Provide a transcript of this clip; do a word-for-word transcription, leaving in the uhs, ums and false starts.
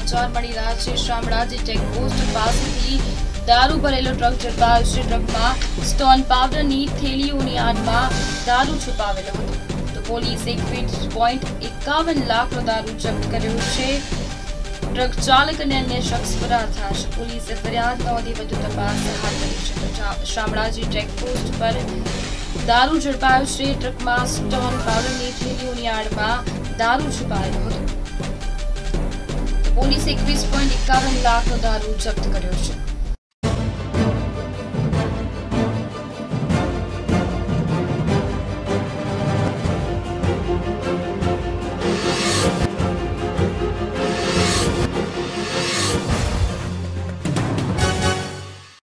समाचार मળી રહ્યા છે। શામળાજી ચેકપોસ્ટ પાસેથી દારૂ ભરેલો ટ્રક ઝડપાયો છે। ટ્રકમાં સ્ટોન પાવડરની થેલીઓની આડમાં દારૂ છુપાવેલો હતો। તો પોલીસે એક પોઈન્ટ એકાવન લાખનો દારૂ જપ્ત કર્યો છે। ટ્રક ચાલક અને અન્ય શખ્સ ફરાર થયા છે। પોલીસે ફરિયાદ નોંધી વધુ તપાસ હાથ ધરી છે। શામળાજી ચેકપોસ્ટ પર દારૂ ઝડપાયો છે। ટ્રકમાં સ્ટોન પાવડરની થેલીઓની આડમાં દારૂ છુપાયેલો હતો। પોલીસે એકવીસ પોઈન્ટ એકાવન લાખનો દારૂ જપ્ત કર્યો છે।